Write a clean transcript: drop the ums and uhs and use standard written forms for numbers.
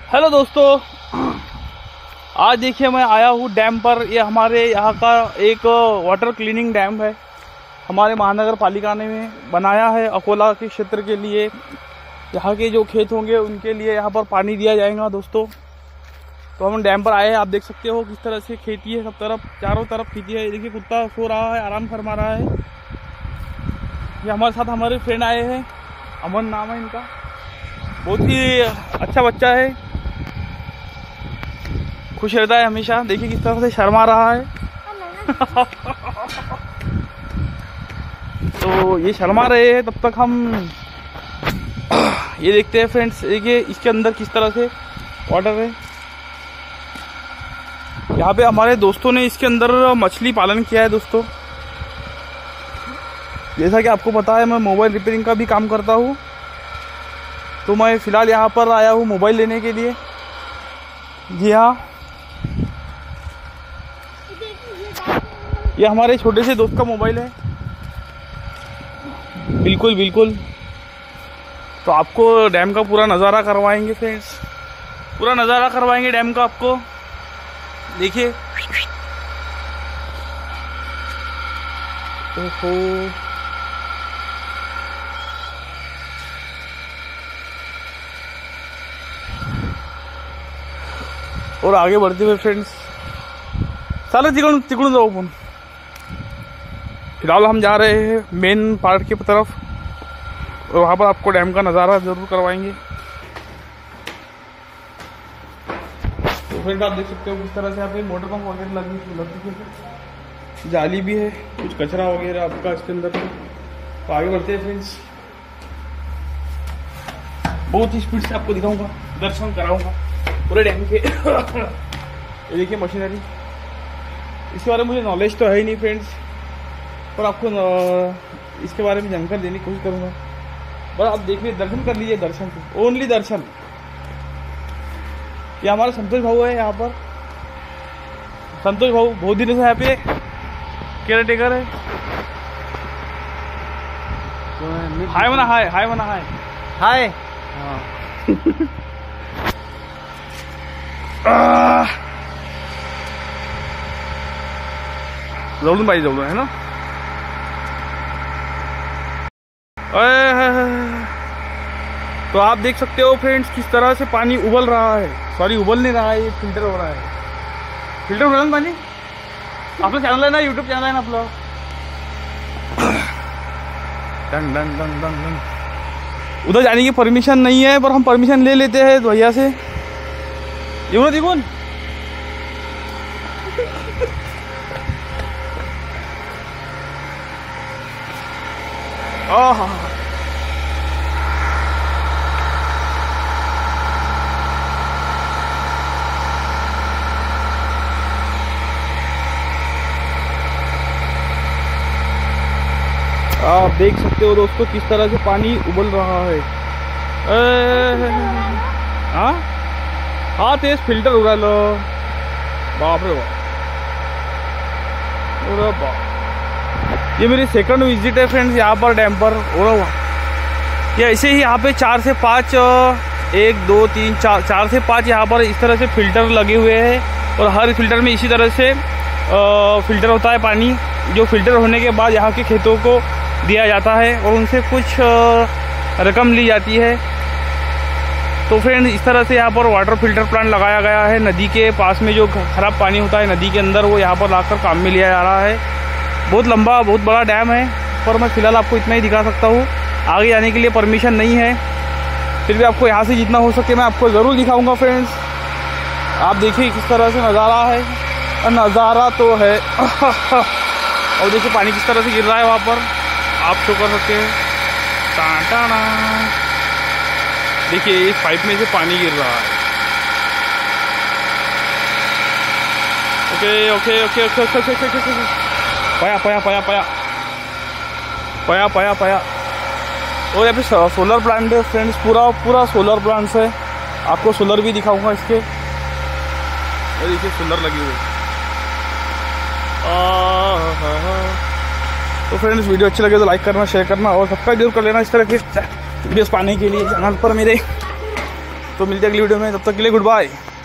Hello दोस्तों, आज देखिए मैं आया हूँ डैम पर। ये हमारे यहाँ का एक वाटर क्लीनिंग डैम है। हमारे महानगर पालिका ने बनाया है अकोला के क्षेत्र के लिए। यहाँ के जो खेत होंगे उनके लिए यहाँ पर पानी दिया जाएगा दोस्तों। तो हम डैम पर आए हैं। आप देख सकते हो किस तरह से खेती है, सब तरफ चारों तरफ खेती है। देखिए कुत्ता सो रहा है, आराम फरमा रहा है। ये हमारे साथ हमारे फ्रेंड आए हैं, अमन नाम है इनका। बहुत ही अच्छा बच्चा है, खुश रहता है हमेशा। देखिए किस तरह से शर्मा रहा है। तो ये शर्मा रहे हैं, तब तक हम ये देखते हैं फ्रेंड्स। देखिए इसके अंदर किस तरह से वाटर है। यहाँ पे हमारे दोस्तों ने इसके अंदर मछली पालन किया है दोस्तों। जैसा कि आपको पता है मैं मोबाइल रिपेयरिंग का भी काम करता हूँ, तो मैं फ़िलहाल यहाँ पर आया हूँ मोबाइल लेने के लिए। जी हाँ, ये हमारे छोटे से दोस्त का मोबाइल है। बिल्कुल बिल्कुल। तो आपको डैम का पूरा नज़ारा करवाएंगे फ्रेंड्स, पूरा नज़ारा करवाएंगे डैम का आपको। देखिए ओहो, और आगे बढ़ते हुए फ्रेंड्स चाले तिकडून जाऊ आपण। फिलहाल हम जा रहे हैं मेन पार्ट की तरफ, और वहाँ पर आपको डैम का नज़ारा जरूर करवाएंगे। तो फ्रेंड्स आप देख सकते हो किस तरह से यहाँ पे मोटर पंप वगैरह लग चुके हैं, जाली भी है, कुछ कचरा वगैरह आपका इसके अंदर। तो आगे बढ़ते हैं फ्रेंड्स, बहुत ही स्पीड से आपको दिखाऊंगा, दर्शन कराऊंगा पूरे डैम के। ये देखिए मशीनरी, इसके बारे में मुझे नॉलेज तो है ही नहीं फ्रेंड्स, पर आपको इसके बारे में जानकारी देने की कोशिश करूंगा। बस आप देखिए, दर्शन कर लीजिए, दर्शन से ओनली दर्शन। ये हमारा संतोष भाऊ है यहाँ पर। संतोष भाऊ बहुत दिनों से यहाँ पे केयर टेकर है। हाय मना हाय, हाय मना हाय, हाय। हाँ जवळून पाहिजे, जवळून है ना। तो आप देख सकते हो फ्रेंड्स किस तरह से पानी उबल रहा है। सॉरी, उबल नहीं रहा है, ये फिल्टर हो रहा है। फिल्टर हो रहा है पानी। आपलं चॅनल आहे ना, यूट्यूब चॅनल आहे ना आपलं। Done done done done done. उधर जाने की परमिशन नहीं है, पर हम परमिशन ले लेते हैं भैया से। येऊन तिकून आप देख सकते हो दोस्तों किस तरह से पानी उबल रहा है। हाँ हाँ, तेज फिल्टर हो रहा। बाप रे बाप, अरे बाप। ये मेरी सेकंड विजिट है फ्रेंड्स यहाँ पर डैम पर। और ये ऐसे ही यहाँ पे 4 से 5 1 2 3 4 से 5 यहाँ पर इस तरह से फिल्टर लगे हुए हैं, और हर फिल्टर में इसी तरह से फिल्टर होता है पानी, जो फिल्टर होने के बाद यहाँ के खेतों को दिया जाता है और उनसे कुछ रकम ली जाती है। तो फ्रेंड्स इस तरह से यहाँ पर वाटर फिल्टर प्लांट लगाया गया है। नदी के पास में जो खराब पानी होता है नदी के अंदर, वो यहाँ पर लाकर काम में लिया जा रहा है। बहुत लंबा, बहुत बड़ा डैम है, पर मैं फ़िलहाल आपको इतना ही दिखा सकता हूँ। आगे जाने के लिए परमिशन नहीं है, फिर भी आपको यहाँ से जितना हो सके मैं आपको ज़रूर दिखाऊँगा फ्रेंड्स। आप देखिए किस तरह से नज़ारा है, नज़ारा तो है। और देखिए पानी किस तरह से गिर रहा है वहाँ पर, आप शो कर सकते हैं। टाटा, देखिए इस पाइप में से पानी गिर रहा है। Okay okay okay okay okay okay okay okay. पाया पाया पाया पाया पाया पाया पाया। और यहाँ पे सोलर प्लांट है फ्रेंड्स, पूरा पूरा सोलर प्लांट्स है। आपको सोलर भी दिखाऊंगा इसके। देखिए सोलर लगे हुए। तो फ्रेंड्स वीडियो अच्छी लगे तो लाइक करना, शेयर करना और सब्सक्राइब जरूर कर लेना इस तरह के वीडियोस पाने के लिए चैनल पर मेरे। तो मिलते हैं अगली वीडियो में, तब तक के लिए गुड बाय।